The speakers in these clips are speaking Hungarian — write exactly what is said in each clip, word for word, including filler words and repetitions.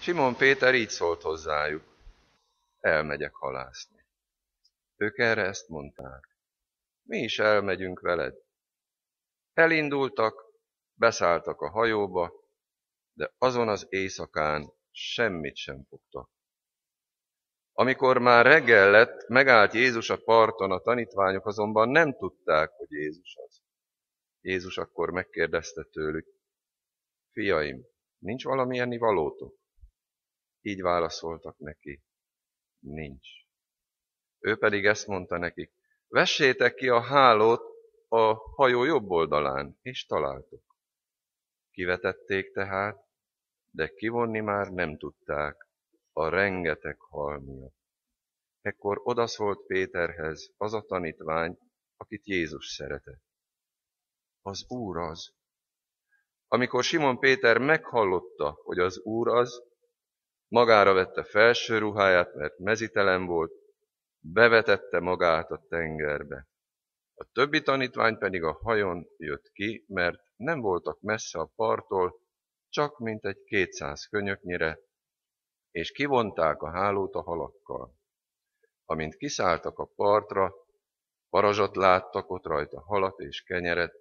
Simon Péter így szólt hozzájuk: elmegyek halászni. Ők erre ezt mondták: mi is elmegyünk veled. Elindultak, beszálltak a hajóba, de azon az éjszakán semmit sem fogtak. Amikor már reggel lett, megállt Jézus a parton, a tanítványok azonban nem tudták, hogy Jézus az. Jézus akkor megkérdezte tőlük: fiaim, nincs valami ennivalótok? Így válaszoltak neki: nincs. Ő pedig ezt mondta nekik: vessétek ki a hálót a hajó jobb oldalán, és találtok. Kivetették tehát, de kivonni már nem tudták a rengeteg hal miatt. Ekkor odaszólt Péterhez az a tanítvány, akit Jézus szeretett: az Úr az. Amikor Simon Péter meghallotta, hogy az Úr az, magára vette felső ruháját, mert mezitelen volt, bevetette magát a tengerbe. A többi tanítvány pedig a hajón jött ki, mert nem voltak messze a parttól, csak mintegy kétszáz könyöknyire, és kivonták a hálót a halakkal. Amint kiszálltak a partra, parazsat láttak, ott rajta halat és kenyeret.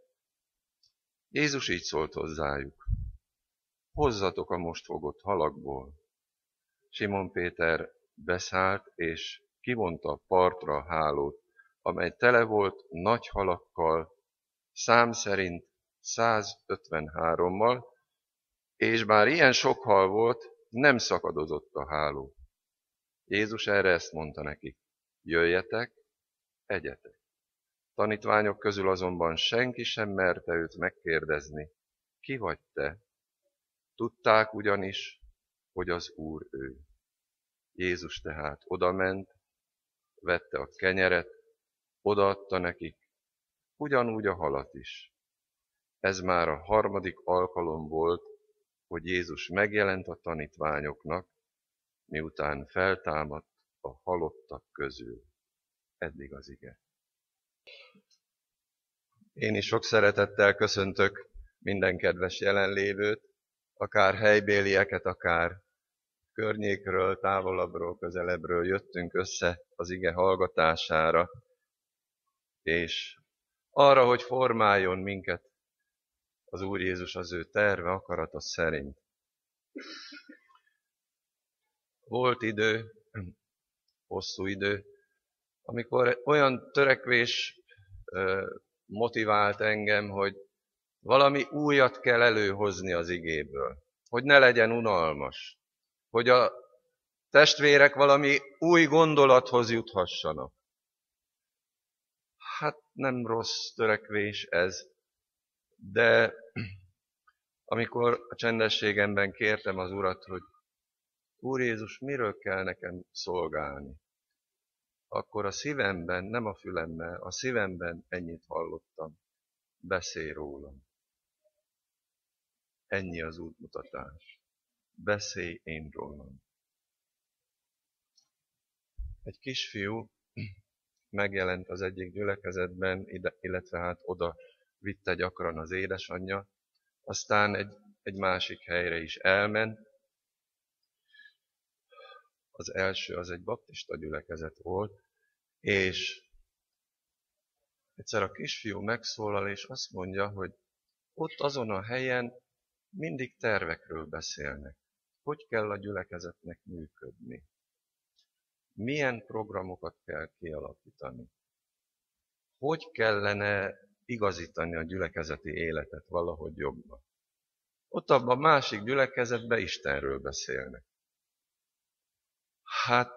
Jézus így szólt hozzájuk: hozzatok a most fogott halakból. Simon Péter beszállt, és kivonta a partra a hálót, amely tele volt nagy halakkal, szám szerint százötvenhárommal, és bár ilyen sok hal volt, nem szakadozott a háló. Jézus erre ezt mondta nekik: jöjjetek, egyetek. Tanítványok közül azonban senki sem merte őt megkérdezni: ki vagy te? Tudták ugyanis, hogy az Úr ő. Jézus tehát odament, vette a kenyeret, odaadta nekik, ugyanúgy a halat is. Ez már a harmadik alkalom volt, hogy Jézus megjelent a tanítványoknak, miután feltámadt a halottak közül. Eddig az ige. Én is sok szeretettel köszöntök minden kedves jelenlévőt, akár helybélieket, akár környékről, távolabbról, közelebbről jöttünk össze az ige hallgatására, és arra, hogy formáljon minket az Úr Jézus az ő terve, akarata szerint. Volt idő, hosszú idő, amikor olyan törekvés motivált engem, hogy valami újat kell előhozni az igéből, hogy ne legyen unalmas, hogy a testvérek valami új gondolathoz juthassanak. Hát nem rossz törekvés ez, de amikor a csendességemben kértem az Urat, hogy Úr Jézus, miről kell nekem szolgálni, akkor a szívemben, nem a fülemmel, a szívemben ennyit hallottam: beszélj rólam. Ennyi az útmutatás. Beszélj én rólam. Egy kisfiú megjelent az egyik gyülekezetben, illetve hát oda vitte gyakran az édesanyja, aztán egy, egy másik helyre is elment. Az első az egy baptista gyülekezet volt, és egyszer a kisfiú megszólal, és azt mondja, hogy ott azon a helyen mindig tervekről beszélnek. Hogy kell a gyülekezetnek működni? Milyen programokat kell kialakítani? Hogy kellene igazítani a gyülekezeti életet valahogy jobban? Ott abban a másik gyülekezetben Istenről beszélnek. Hát,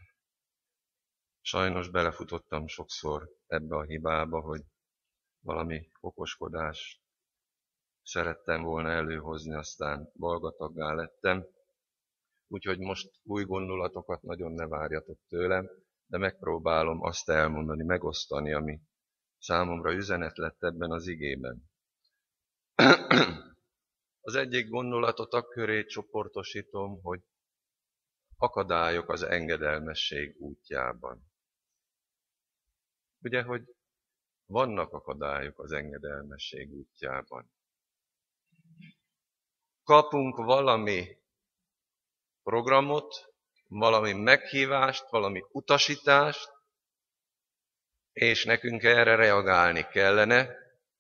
sajnos belefutottam sokszor ebbe a hibába, hogy valami okoskodás szerettem volna előhozni, aztán balgataggá lettem. Úgyhogy most új gondolatokat nagyon ne várjatok tőlem, de megpróbálom azt elmondani, megosztani, ami számomra üzenet lett ebben az igében. Az egyik gondolatot akköré csoportosítom, hogy akadályok az engedelmesség útjában. Ugye, hogy vannak akadályok az engedelmesség útjában. Kapunk valami programot, valami meghívást, valami utasítást, és nekünk erre reagálni kellene,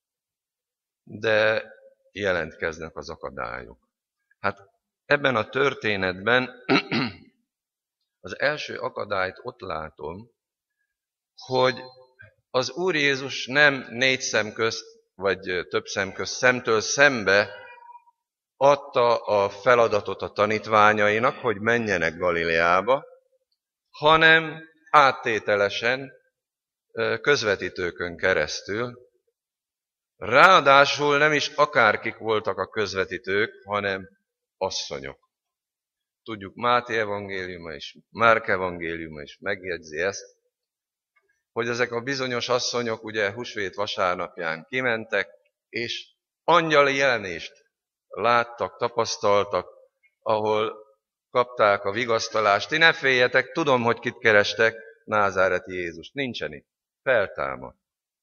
de jelentkeznek az akadályok. Hát ebben a történetben az első akadályt ott látom, hogy az Úr Jézus nem négy szem közt, vagy több szem közt, szemtől szembe adta a feladatot a tanítványainak, hogy menjenek Galileába, hanem áttételesen, közvetítőkön keresztül. Ráadásul nem is akárkik voltak a közvetítők, hanem asszonyok. Tudjuk, Máté evangéliuma is, Márk evangéliuma is megjegyzi ezt, hogy ezek a bizonyos asszonyok ugye húsvét vasárnapján kimentek, és angyali jelenést láttak, tapasztaltak, ahol kapták a vigasztalást. Ti ne féljetek, tudom, hogy kit kerestek, názáreti Jézust. Nincsen itt, feltámad.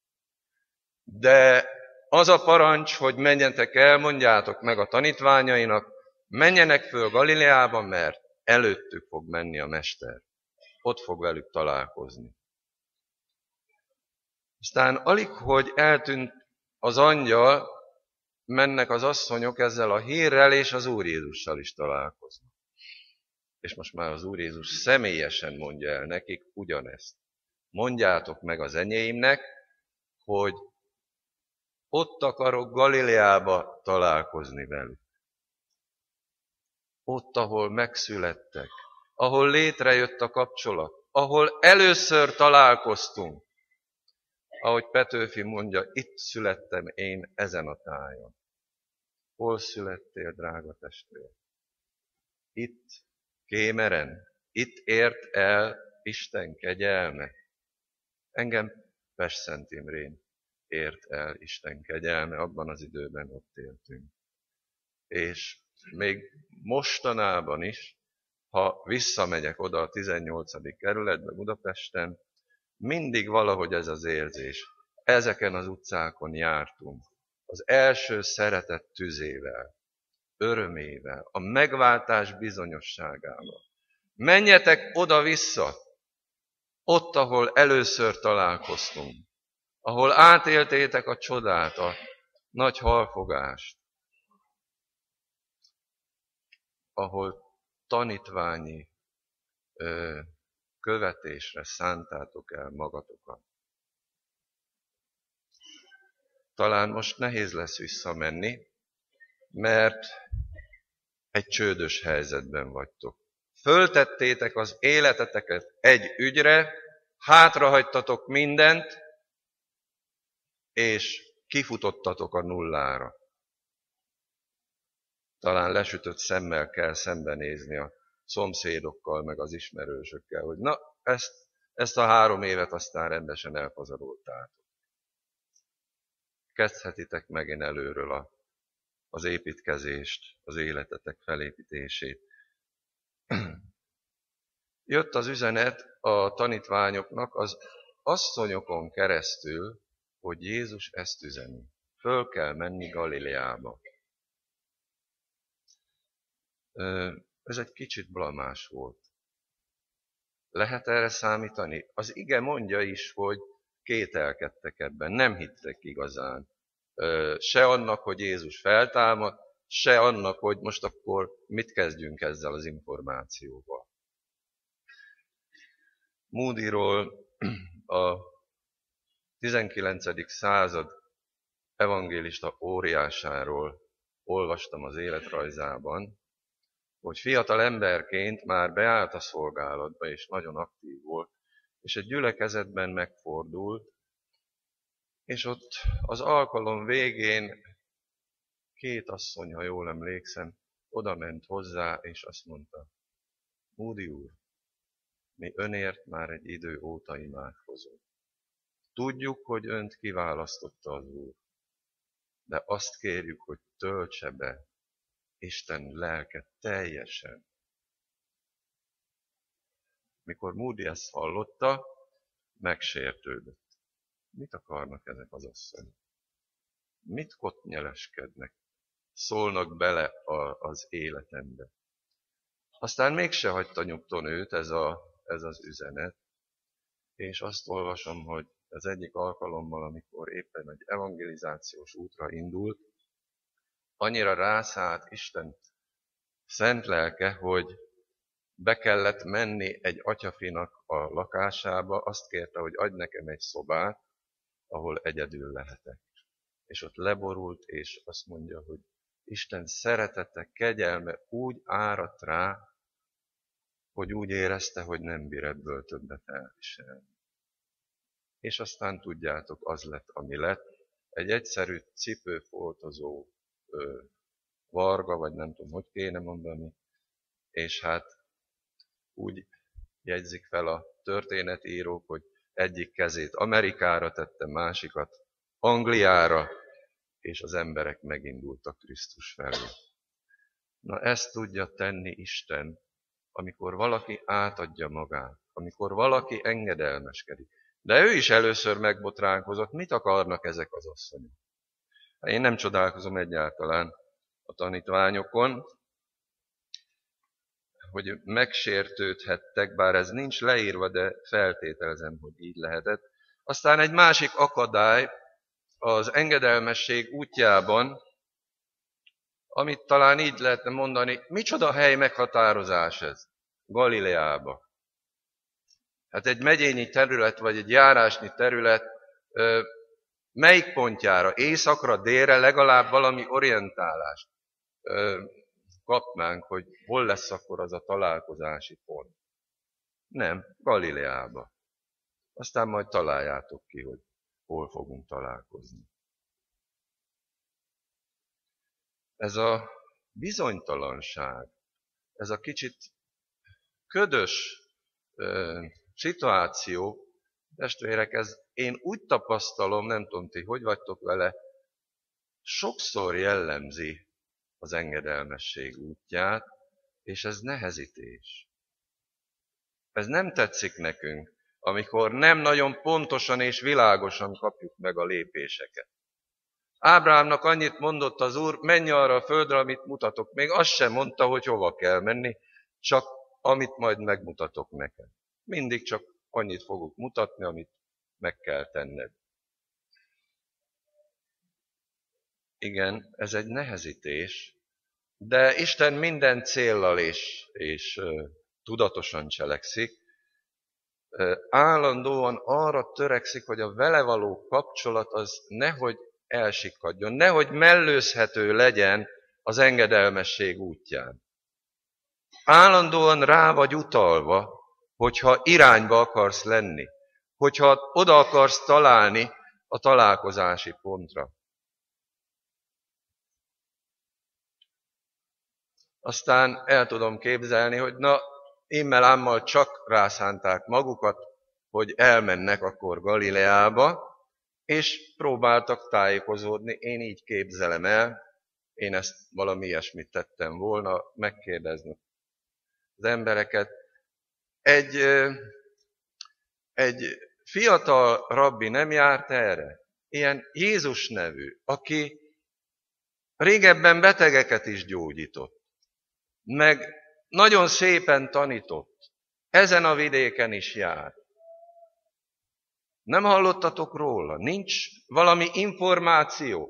De az a parancs, hogy menjetek el, mondjátok meg a tanítványainak, menjenek föl Galileába, mert előttük fog menni a Mester. Ott fog velük találkozni. Aztán alig, hogy eltűnt az angyal, mennek az asszonyok ezzel a hírrel, és az Úr Jézussal is találkoznak. És most már az Úr Jézus személyesen mondja el nekik ugyanezt. Mondjátok meg az enyéimnek, hogy ott akarok Galileába találkozni velük. Ott, ahol megszülettek, ahol létrejött a kapcsolat, ahol először találkoztunk. Ahogy Petőfi mondja, itt születtem én ezen a tájon. Hol születtél, drága testvér? Itt, Kémeren, itt ért el Isten kegyelme. Engem Pest-Szent Imrén ért el Isten kegyelme, abban az időben ott éltünk. És még mostanában is, ha visszamegyek oda a tizennyolcadik kerületbe Budapesten, mindig valahogy ez az érzés. Ezeken az utcákon jártunk. Az első szeretet tüzével, örömével, a megváltás bizonyosságával. Menjetek oda-vissza, ott, ahol először találkoztunk, ahol átéltétek a csodát, a nagy halfogást, ahol tanítványi ö, követésre szántátok el magatokat. Talán most nehéz lesz visszamenni, mert egy csődös helyzetben vagytok. Föltettétek az életeteket egy ügyre, hátrahagytatok mindent, és kifutottatok a nullára. Talán lesütött szemmel kell szembenézni a szomszédokkal, meg az ismerősökkel, hogy na, ezt, ezt a három évet aztán rendesen elpazaroltátok. Kezdhetitek megint előről a, az építkezést, az életetek felépítését. Jött az üzenet a tanítványoknak az asszonyokon keresztül, hogy Jézus ezt üzeni. Föl kell menni Galileába. Ez egy kicsit blamás volt. Lehet erre számítani? Az ige mondja is, hogy kételkedtek ebben, nem hittek igazán. Se annak, hogy Jézus feltámad, se annak, hogy most akkor mit kezdjünk ezzel az információval. Moodyról, a tizenkilencedik század evangélista óriásáról olvastam az életrajzában, hogy fiatal emberként már beállt a szolgálatba, és nagyon aktív volt, és egy gyülekezetben megfordult, és ott az alkalom végén két asszony, ha jól emlékszem, oda ment hozzá, és azt mondta, Moody úr, mi önért már egy idő óta imádkozunk. Tudjuk, hogy önt kiválasztotta az Úr, de azt kérjük, hogy töltse be Isten lelke teljesen. Mikor Moody ezt hallotta, megsértődött. Mit akarnak ezek az asszonyok? Mit kottnyeleskednek? Szólnak bele a, az életembe. Aztán mégse hagyta nyugton őt ez, a, ez az üzenet, és azt olvasom, hogy az egyik alkalommal, amikor éppen egy evangelizációs útra indult, annyira rászállt Isten szent lelke, hogy be kellett menni egy atyafinak a lakásába, azt kérte, hogy adj nekem egy szobát, ahol egyedül lehetek. És ott leborult, és azt mondja, hogy Isten szeretete, kegyelme úgy áradt rá, hogy úgy érezte, hogy nem bír ebből többet elviselni. És aztán tudjátok, az lett, ami lett. Egy egyszerű cipőfoltozó ö, varga, vagy nem tudom, hogy kéne mondani, és hát úgy jegyzik fel a történetírók, hogy egyik kezét Amerikára tette, másikat Angliára, és az emberek megindultak Krisztus felé. Na ezt tudja tenni Isten, amikor valaki átadja magát, amikor valaki engedelmeskedik. De ő is először megbotránkozott, mit akarnak ezek az asszonyok? Én nem csodálkozom egyáltalán a tanítványokon, hogy megsértődhettek, bár ez nincs leírva, de feltételezem, hogy így lehetett. Aztán egy másik akadály az engedelmesség útjában, amit talán így lehetne mondani, micsoda hely meghatározás ez Galileába. Hát egy megyényi terület, vagy egy járásnyi terület, melyik pontjára, északra, délre legalább valami orientálást kapnánk, hogy hol lesz akkor az a találkozási pont. Nem, Galileába. Aztán majd találjátok ki, hogy hol fogunk találkozni. Ez a bizonytalanság, ez a kicsit ködös ö, szituáció, testvérek, ez én úgy tapasztalom, nem tudom ti, hogy vagytok vele, sokszor jellemzi az engedelmesség útját, és ez nehezítés. Ez nem tetszik nekünk, amikor nem nagyon pontosan és világosan kapjuk meg a lépéseket. Ábrahámnak annyit mondott az Úr, menj arra a földre, amit mutatok. Még azt sem mondta, hogy hova kell menni, csak amit majd megmutatok neked. Mindig csak annyit fogok mutatni, amit meg kell tenned. Igen, ez egy nehezítés, de Isten minden céllal és, és uh, tudatosan cselekszik. Uh, állandóan arra törekszik, hogy a vele való kapcsolat az nehogy elsikadjon, nehogy mellőzhető legyen az engedelmesség útján. Állandóan rá vagy utalva, hogyha irányba akarsz lenni, hogyha oda akarsz találni a találkozási pontra. Aztán el tudom képzelni, hogy na, immel-ámmal csak rászánták magukat, hogy elmennek akkor Galileába, és próbáltak tájékozódni. Én így képzelem el, én ezt valami ilyesmit tettem volna, megkérdezni az embereket. Egy, egy fiatal rabbi nem járt erre, ilyen Jézus nevű, aki régebben betegeket is gyógyított, meg nagyon szépen tanított, ezen a vidéken is járt. Nem hallottatok róla? Nincs valami információ?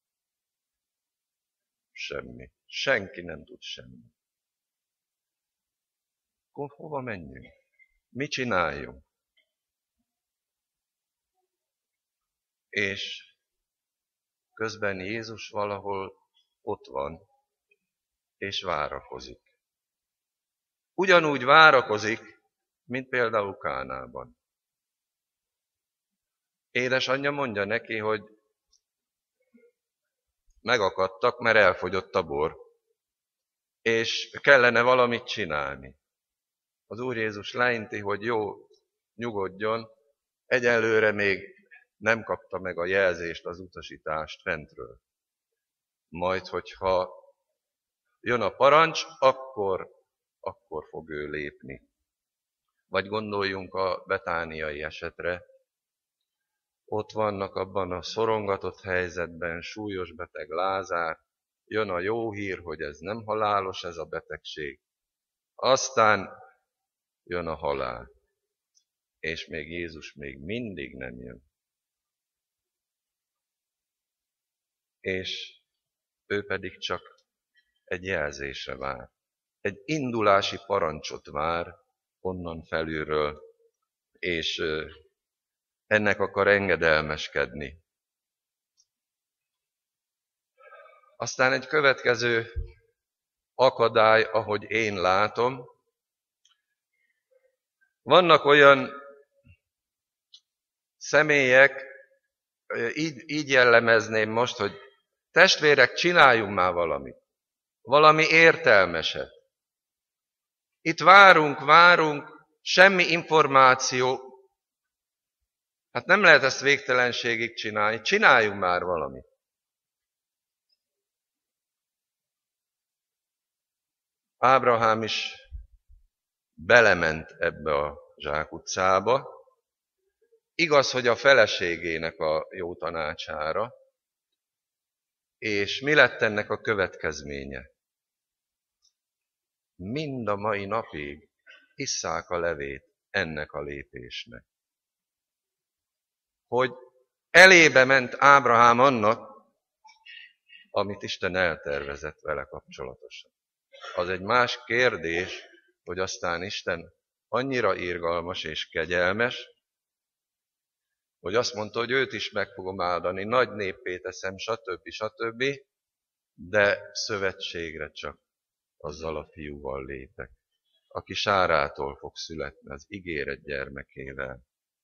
Semmi. Senki nem tud semmi. Akkor hova menjünk? Mit csináljunk? És közben Jézus valahol ott van, és várakozik. Ugyanúgy várakozik, mint például Kánában. Édesanyja mondja neki, hogy megakadtak, mert elfogyott a bor, és kellene valamit csinálni. Az Úr Jézus leinti, hogy jó, nyugodjon, egyelőre még nem kapta meg a jelzést, az utasítást fentről. Majd, hogyha jön a parancs, akkor, akkor fog ő lépni. Vagy gondoljunk a betániai esetre. Ott vannak abban a szorongatott helyzetben, súlyos beteg Lázár, jön a jó hír, hogy ez nem halálos ez a betegség, Aztán jön a halál, és még Jézus még mindig nem jön. És ő pedig csak egy jelzésre vár. Egy indulási parancsot vár onnan felülről, és ennek akar engedelmeskedni. Aztán egy következő akadály, ahogy én látom, vannak olyan személyek, így, így jellemezném most, hogy testvérek, csináljunk már valamit. Valami értelmeset. Itt várunk, várunk, semmi információ. Hát nem lehet ezt végtelenségig csinálni. Csináljunk már valamit. Ábrahám is belement ebbe a zsákutcába. Igaz, hogy a feleségének a jó tanácsára. És mi lett ennek a következménye? Mind a mai napig isszák a levét ennek a lépésnek. Hogy elébe ment Ábrahám annak, amit Isten eltervezett vele kapcsolatosan. Az egy más kérdés, hogy aztán Isten annyira irgalmas és kegyelmes, hogy azt mondta, hogy őt is meg fogom áldani, nagy néppé teszem, stb. stb., de szövetségre csak azzal a fiúval lépek, aki Sárától fog születni, az ígéret gyermekével.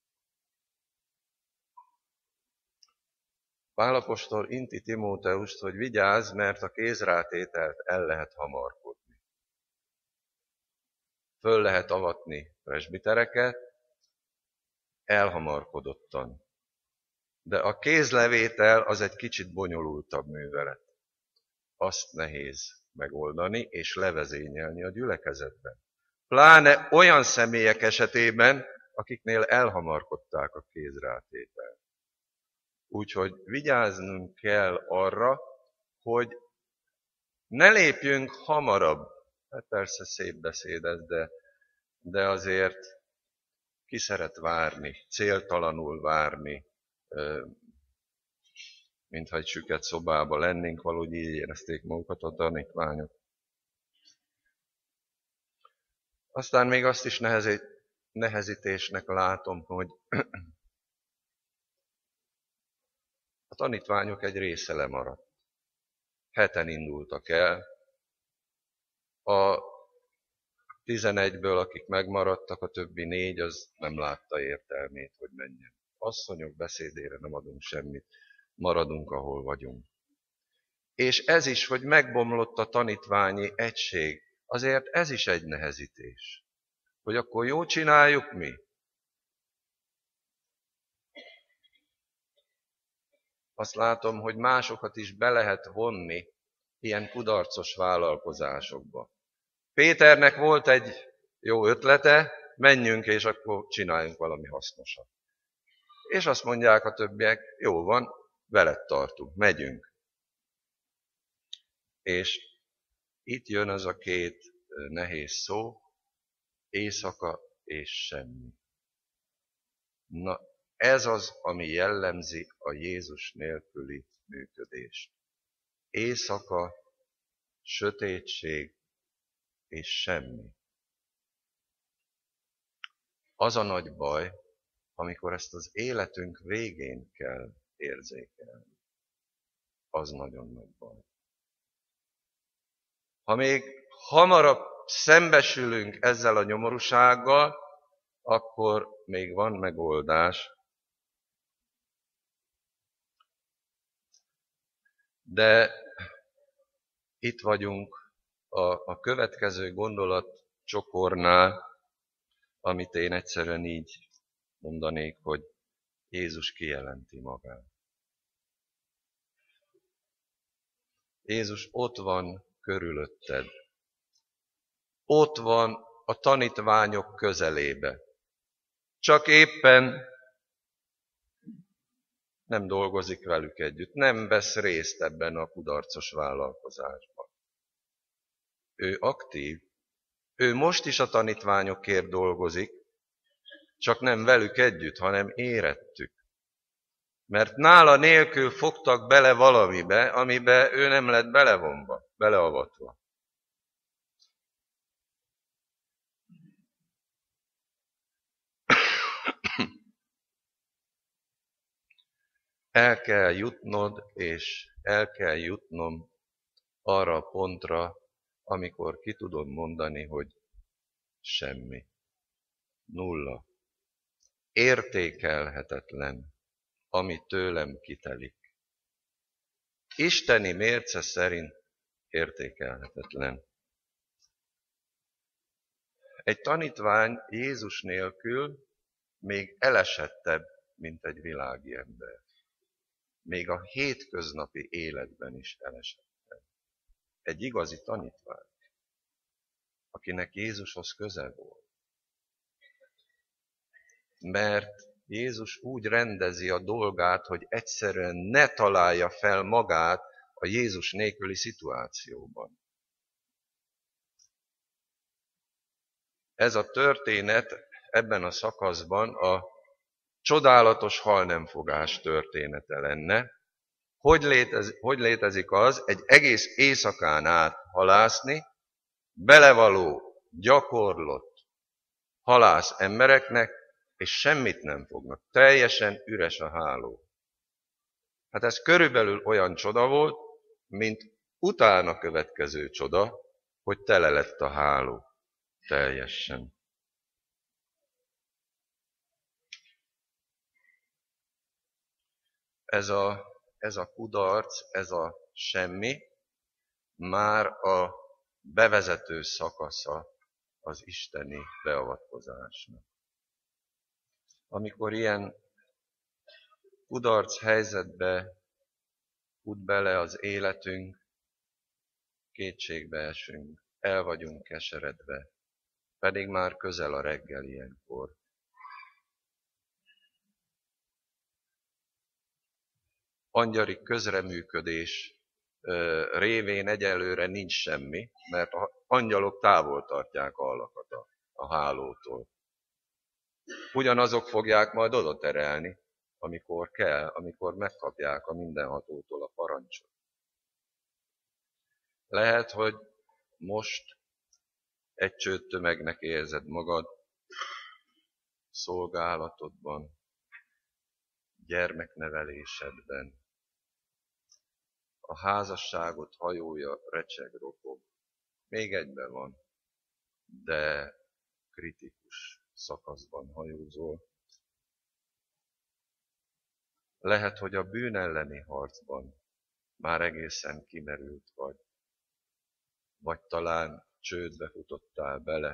Pál apostol inti Timóteust, hogy vigyázz, mert a kézrátételt el lehet hamarkodni. Föl lehet avatni presbitereket, elhamarkodottan. De a kézlevétel az egy kicsit bonyolultabb művelet. Azt nehéz megoldani és levezényelni a gyülekezetben. Pláne olyan személyek esetében, akiknél elhamarkodták a kézrátételt. Úgyhogy vigyáznunk kell arra, hogy ne lépjünk hamarabb. Hát persze szép beszéd ez, de, de azért ki szeret várni, céltalanul várni, mintha egy süket szobába lennénk, valahogy így érezték magukat a tanítványok. Aztán még azt is nehezítésnek látom, hogy a tanítványok egy része lemaradt. Heten indultak el. A tizenegyből, akik megmaradtak, a többi négy, az nem látta értelmét, hogy menjen. Asszonyok beszédére nem adunk semmit, maradunk, ahol vagyunk. És ez is, hogy megbomlott a tanítványi egység, azért ez is egy nehezítés. Hogy akkor jó csináljuk mi? Azt látom, hogy másokat is be lehet vonni ilyen kudarcos vállalkozásokba. Péternek volt egy jó ötlete, menjünk és akkor csináljunk valami hasznosat. És azt mondják a többiek, jó van, veled tartunk, megyünk. És itt jön az a két nehéz szó, éjszaka és semmi. Na, ez az, ami jellemzi a Jézus nélküli működést. Éjszaka, sötétség és semmi. Az a nagy baj, amikor ezt az életünk végén kell érzékelni. Az nagyon nagy baj. Ha még hamarabb szembesülünk ezzel a nyomorúsággal, akkor még van megoldás. De itt vagyunk a, a következő gondolat csokornál, amit én egyszerűen így mondanék, hogy Jézus kijelenti magát. Jézus ott van körülötted. Ott van a tanítványok közelébe. Csak éppen nem dolgozik velük együtt, nem vesz részt ebben a kudarcos vállalkozásban. Ő aktív, Ő most is a tanítványokért dolgozik, csak nem velük együtt, hanem érettük. Mert nála nélkül fogtak bele valamibe, amibe ő nem lett belevonva, beleavatva. El kell jutnod, és el kell jutnom arra a pontra, amikor ki tudod mondani, hogy semmi. Nulla. Értékelhetetlen, ami tőlem kitelik. Isteni mérce szerint értékelhetetlen. Egy tanítvány Jézus nélkül még elesettebb, mint egy világi ember. Még a hétköznapi életben is elesettebb. Egy igazi tanítvány, akinek Jézushoz köze volt. Mert Jézus úgy rendezi a dolgát, hogy egyszerűen ne találja fel magát a Jézus nélküli szituációban. Ez a történet ebben a szakaszban a csodálatos halnemfogás története lenne. Hogy, létez, hogy létezik az egy egész éjszakán át halászni, belevaló, gyakorlott halász embereknek, és semmit nem fognak. Teljesen üres a háló. Hát ez körülbelül olyan csoda volt, mint utána következő csoda, hogy tele lett a háló. Teljesen. Ez a, ez a kudarc, ez a semmi, már a bevezető szakasza az isteni beavatkozásnak. Amikor ilyen kudarc helyzetbe fut bele az életünk, kétségbe esünk, el vagyunk keseredve, pedig már közel a reggel ilyenkor. Angyali közreműködés révén egyelőre nincs semmi, mert az angyalok távol tartják a halakat a, a hálótól. Ugyanazok fogják majd oda terelni, amikor kell, amikor megkapják a mindenhatótól a parancsot. Lehet, hogy most egy csőttömegnek érzed magad szolgálatodban, gyermeknevelésedben. A házasságot hajója recseg, ropog. Még egyben van, de kritikus szakaszban hajózol. Lehet, hogy a bűn elleni harcban már egészen kimerült vagy, vagy talán csődbe futottál bele,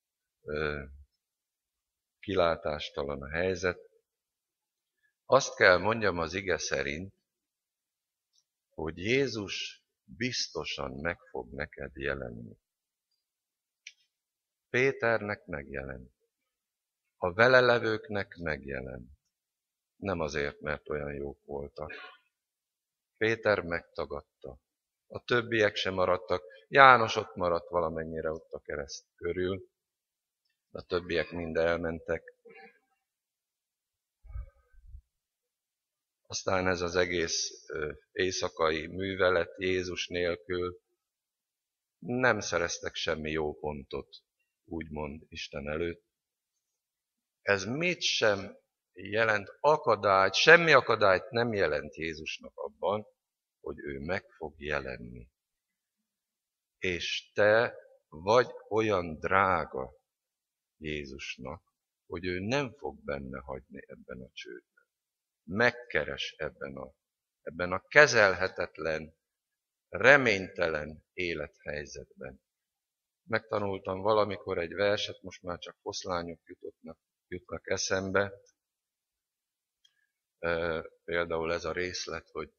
kilátástalan a helyzet. Azt kell mondjam az ige szerint, hogy Jézus biztosan meg fog neked jelenni. Péternek megjelent, a vele levőknek megjelent. Nem azért, mert olyan jók voltak. Péter megtagadta. A többiek sem maradtak. János ott maradt valamennyire ott a kereszt körül. A többiek mind elmentek. Aztán ez az egész éjszakai művelet Jézus nélkül nem szereztek semmi jó pontot, úgymond Isten előtt. Ez mit sem jelent akadályt, semmi akadályt nem jelent Jézusnak abban, hogy ő meg fog jelenni. És te vagy olyan drága Jézusnak, hogy ő nem fog benne hagyni ebben a csődben. Megkeres ebben a, ebben a kezelhetetlen, reménytelen élethelyzetben. Megtanultam valamikor egy verset, most már csak foszlányok jutotnak, jutnak eszembe. E, például ez a részlet, hogy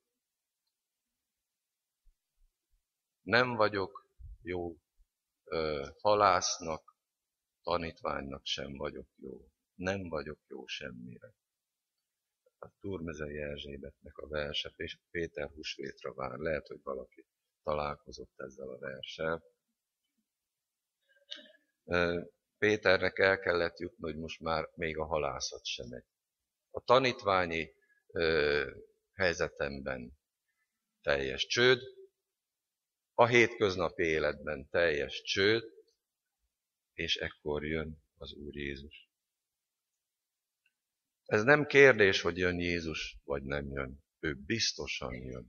nem vagyok jó e, halásznak, tanítványnak sem vagyok jó. Nem vagyok jó semmire. A Turmezei Erzsébetnek a verse, és Péter húsvétra vár. Lehet, hogy valaki találkozott ezzel a verssel. Péternek el kellett jutni, hogy most már még a halászat sem megy. A tanítványi ö, helyzetemben teljes csőd, a hétköznapi életben teljes csőd, és ekkor jön az Úr Jézus. Ez nem kérdés, hogy jön Jézus, vagy nem jön. Ő biztosan jön.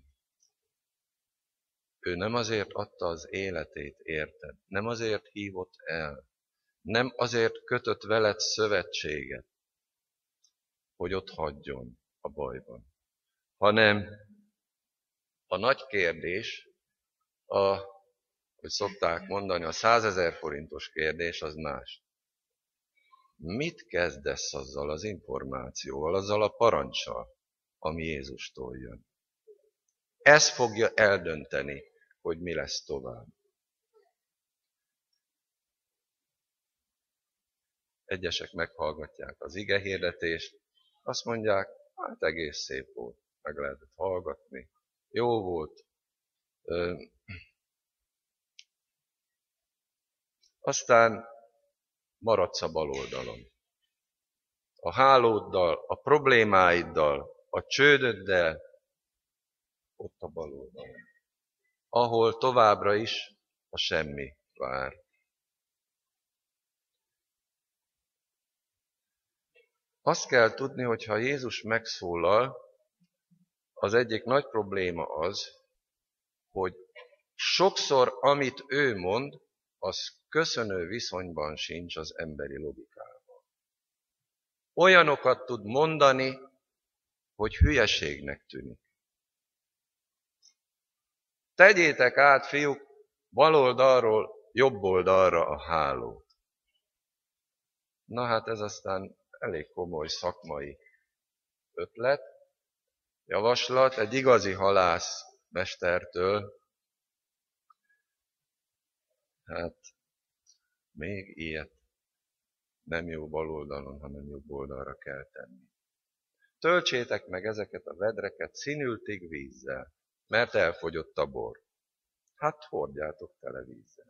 Ő nem azért adta az életét, érted? Nem azért hívott el. Nem azért kötött veled szövetséget, hogy ott hagyjon a bajban. Hanem a nagy kérdés, a, hogy szokták mondani, a százezer forintos kérdés az más. Mit kezdesz azzal az információval, azzal a parancsal, ami Jézustól jön? Ez fogja eldönteni, hogy mi lesz tovább. Egyesek meghallgatják az igehirdetést, azt mondják, hát egész szép volt, meg lehetett hallgatni, jó volt. Ö, aztán maradsz a bal oldalon. A hálóddal, a problémáiddal, a csődöddel, ott a bal oldalon. Ahol továbbra is a semmi vár. Azt kell tudni, hogy ha Jézus megszólal, az egyik nagy probléma az, hogy sokszor, amit ő mond, az köszönő viszonyban sincs az emberi logikával. Olyanokat tud mondani, hogy hülyeségnek tűnik. Tegyétek át, fiúk, bal oldalról jobb oldalra a hálót. Na hát ez aztán elég komoly szakmai ötlet, javaslat egy igazi halász mestertől. Hát még ilyet nem jó bal oldalon, hanem jobb oldalra kell tenni. Töltsétek meg ezeket a vedreket színültig vízzel, mert elfogyott a bor. Hát hordjátok tele vízzel.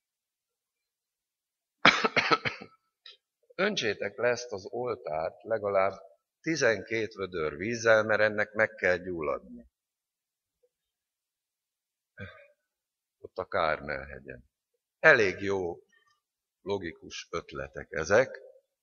Öntsétek le ezt az oltárt legalább tizenkét vödör vízzel, mert ennek meg kell gyulladni. Ott a Kármel-hegyen. Elég jó, logikus ötletek ezek.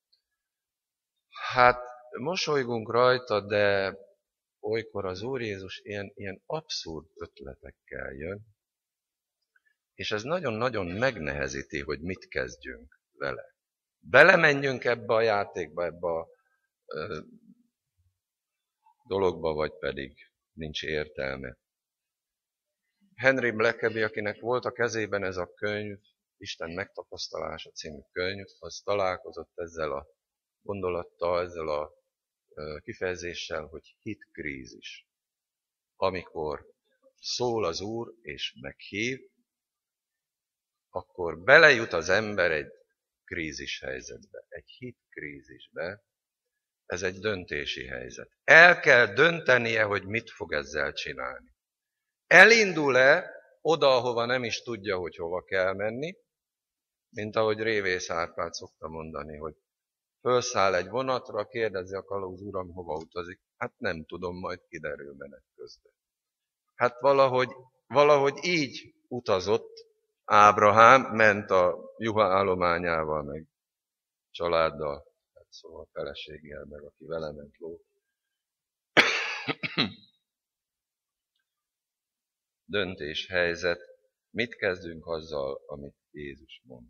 Hát mosolygunk rajta, de olykor az Úr Jézus ilyen, ilyen abszurd ötletekkel jön, és ez nagyon-nagyon megnehezíti, hogy mit kezdjünk vele. Belemenjünk ebbe a játékba, ebbe a ö, dologba, vagy pedig nincs értelme. Henry Blackaby, akinek volt a kezében ez a könyv, Isten megtapasztalása című könyv, az találkozott ezzel a gondolattal, ezzel a kifejezéssel, hogy hitkrízis. Amikor szól az Úr és meghív, akkor belejut az ember egy krízis helyzetbe, egy hitkrízisbe. Ez egy döntési helyzet. El kell döntenie, hogy mit fog ezzel csinálni. Elindul-e oda, ahova nem is tudja, hogy hova kell menni, mint ahogy Révész Árpád szokta mondani, hogy fölszáll egy vonatra, kérdezi a kalóz, uram, hova utazik. Hát nem tudom, majd kiderül menet közben. Hát valahogy, valahogy így utazott Ábrahám, ment a juha állományával, meg családdal, hát szóval feleséggel, meg aki vele ment ló. Döntéshelyzet. Mit kezdünk azzal, amit Jézus mond?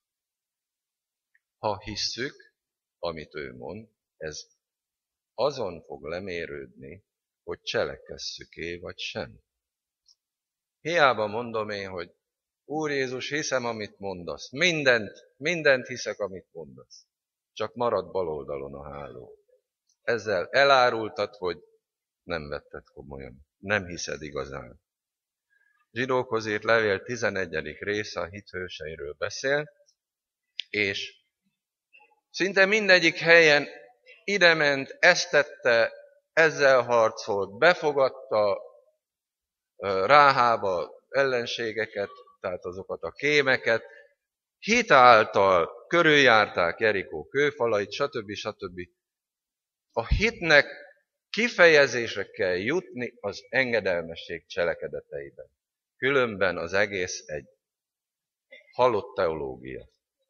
Ha hisszük, amit ő mond, ez azon fog lemérődni, hogy cselekesszük-e vagy sem. Hiába mondom én, hogy Úr Jézus, hiszem, amit mondasz. Mindent, mindent hiszek, amit mondasz. Csak marad bal oldalon a háló. Ezzel elárultad, hogy nem vetted komolyan. Nem hiszed igazán. Zsidókhoz írt levél tizenegyedik része a hithőseiről beszél, és szinte mindegyik helyen idement, ezt tette, ezzel harcolt, befogadta Ráhába ellenségeket, tehát azokat a kémeket, hit által körüljárták Jerikó kőfalait, stb. stb. A hitnek kifejezésre kell jutni az engedelmesség cselekedeteiben. Különben az egész egy halott teológia,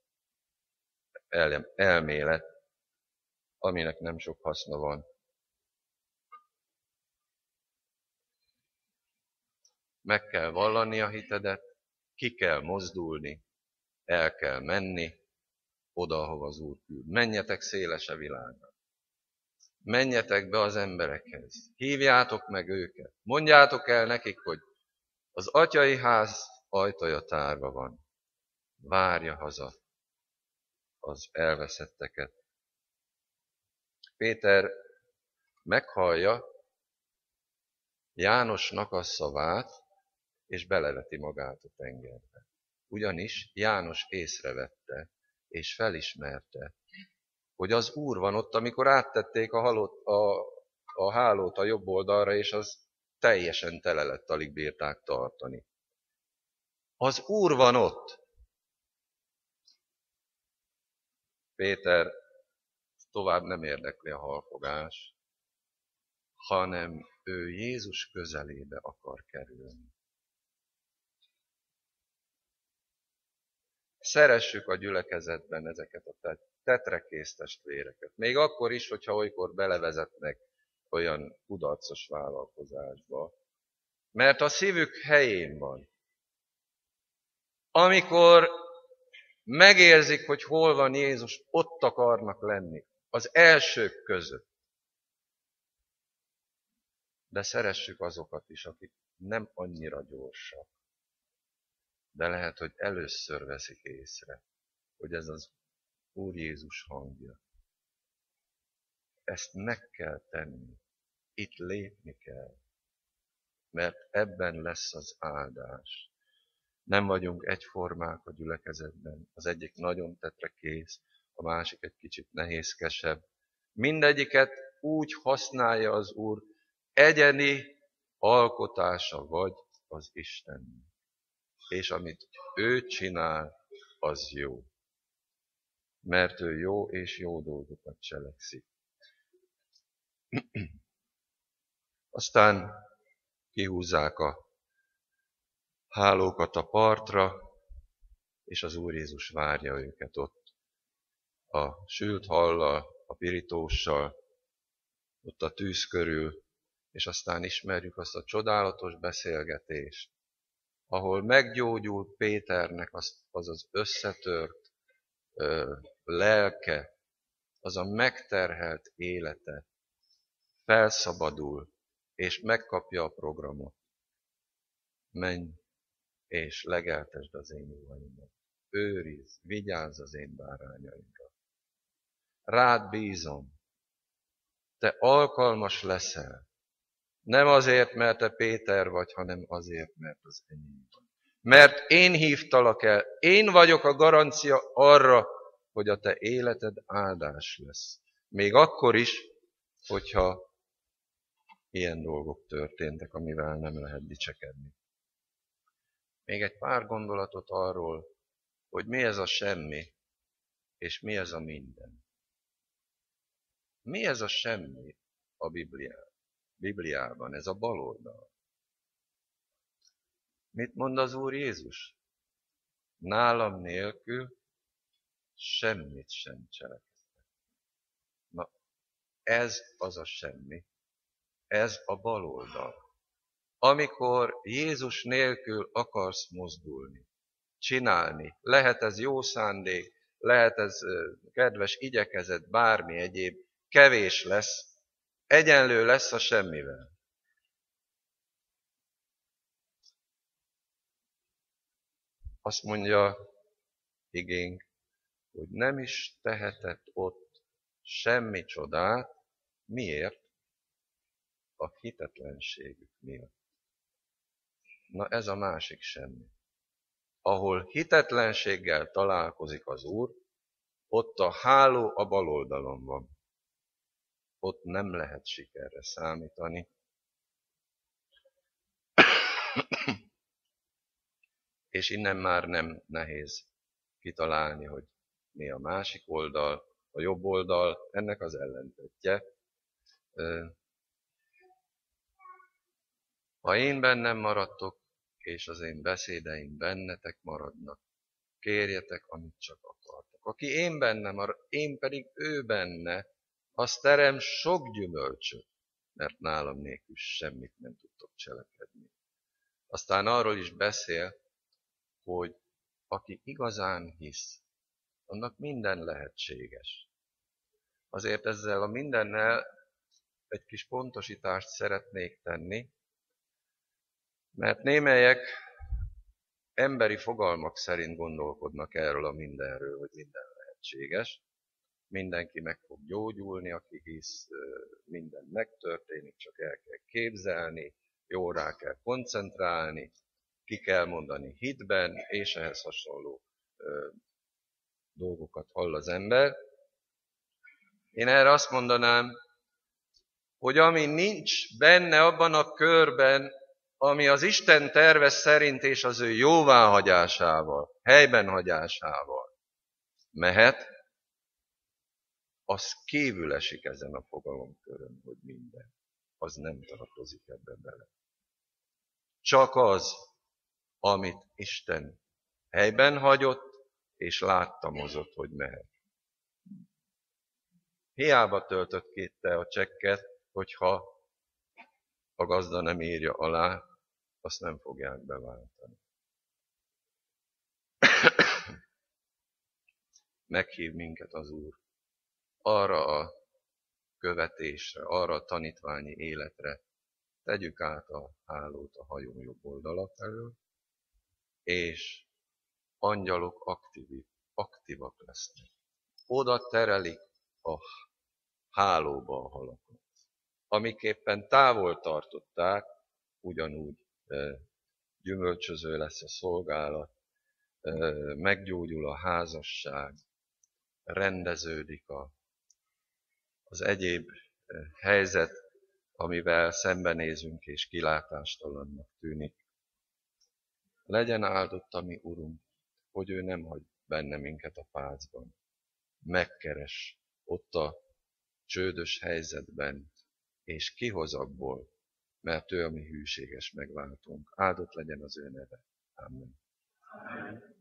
el, elmélet, aminek nem sok haszna van. Meg kell vallani a hitedet, ki kell mozdulni, el kell menni oda, ahova az Úr küld. Menjetek széles a világra. Menjetek be az emberekhez. Hívjátok meg őket. Mondjátok el nekik, hogy az atyai ház ajtaja tárva van. Várja haza az elveszetteket. Péter meghallja Jánosnak a szavát, és beleveti magát a tengerbe. Ugyanis János észrevette, és felismerte, hogy az Úr van ott, amikor áttették a, halott, a, a hálót a jobb oldalra, és az teljesen tele lett, alig bírták tartani. Az Úr van ott. Péter tovább nem érdekli a halfogás, hanem ő Jézus közelébe akar kerülni. Szeressük a gyülekezetben ezeket a tetrekész testvéreket. Még akkor is, hogyha olykor belevezetnek olyan kudarcos vállalkozásba. Mert a szívük helyén van. Amikor megérzik, hogy hol van Jézus, ott akarnak lenni. Az elsők között. De szeressük azokat is, akik nem annyira gyorsak. De lehet, hogy először veszik észre, hogy ez az Úr Jézus hangja. Ezt meg kell tenni. Itt lépni kell. Mert ebben lesz az áldás. Nem vagyunk egyformák a gyülekezetben. Az egyik nagyon tetrekész, a másik egy kicsit nehézkesebb. Mindegyiket úgy használja az Úr, egyeni alkotása vagy az Istennek. És amit ő csinál, az jó. Mert ő jó és jó dolgokat cselekszik. Aztán kihúzzák a hálókat a partra, és az Úr Jézus várja őket ott. A sült hallal, a pirítóssal, ott a tűz körül, és aztán ismerjük azt a csodálatos beszélgetést, ahol meggyógyul Péternek az az, az összetört ö, lelke, az a megterhelt élete, felszabadul, és megkapja a programot. Menj, és legeltesd az én juvaimat. Őrizd, vigyázz az én bárányaimra. Rád bízom. Te alkalmas leszel. Nem azért, mert te Péter vagy, hanem azért, mert az enyém vagy. Mert én hívtalak el, én vagyok a garancia arra, hogy a te életed áldás lesz. Még akkor is, hogyha ilyen dolgok történtek, amivel nem lehet dicsekedni. Még egy pár gondolatot arról, hogy mi ez a semmi, és mi ez a minden. Mi ez a semmi a Bibliában? Bibliában, ez a bal oldal. Mit mond az Úr Jézus? Nálam nélkül semmit sem cselekedtek. Na, ez az a semmi. Ez a bal oldal. Amikor Jézus nélkül akarsz mozdulni, csinálni, lehet ez jó szándék, lehet ez kedves igyekezet, bármi egyéb, kevés lesz, egyenlő lesz a semmivel. Azt mondja igénk, hogy nem is tehetett ott semmi csodát. Miért? A hitetlenségük miatt. Na ez a másik semmi. Ahol hitetlenséggel találkozik az Úr, ott a háló a bal oldalon van. Ott nem lehet sikerre számítani. És innen már nem nehéz kitalálni, hogy mi a másik oldal, a jobb oldal, ennek az ellentétje. Ha én bennem maradtok, és az én beszédeim bennetek maradnak, kérjetek, amit csak akartok. Aki én bennem marad, én pedig ő benne, az terem sok gyümölcsöt, mert nálam nélkül semmit nem tudtok cselekedni. Aztán arról is beszél, hogy aki igazán hisz, annak minden lehetséges. Azért ezzel a mindennel egy kis pontosítást szeretnék tenni, mert némelyek emberi fogalmak szerint gondolkodnak erről a mindenről, hogy minden lehetséges. Mindenki meg fog gyógyulni, aki hisz, minden megtörténik, csak el kell képzelni, jól rá kell koncentrálni, ki kell mondani hitben, és ehhez hasonló ö, dolgokat hall az ember. Én erre azt mondanám, hogy ami nincs benne abban a körben, ami az Isten terve szerint és az ő jóváhagyásával, helyben hagyásával mehet, az kívül esik ezen a fogalomkörön, hogy minden. Az nem tartozik ebbe bele. Csak az, amit Isten helyben hagyott, és láttamozott, hogy mehet. Hiába töltött ki te a csekket, hogyha a gazda nem írja alá, azt nem fogják beváltani. Meghív minket az Úr arra a követésre, arra a tanítványi életre, tegyük át a hálót a hajó jobb oldala felől, és angyalok aktív, aktívak lesznek. Oda terelik a hálóba a halakat. Amiképpen távol tartották, ugyanúgy e, gyümölcsöző lesz a szolgálat, e, meggyógyul a házasság, rendeződik a, az egyéb e, helyzet, amivel szembenézünk és kilátástalannak tűnik. Legyen áldott a mi Urunk, hogy ő nem hagy benne minket a pácban. Megkeres ott a csődös helyzetben, és kihoz abból, mert ő a mi hűséges megváltunk. Áldott legyen az ő neve. Amen.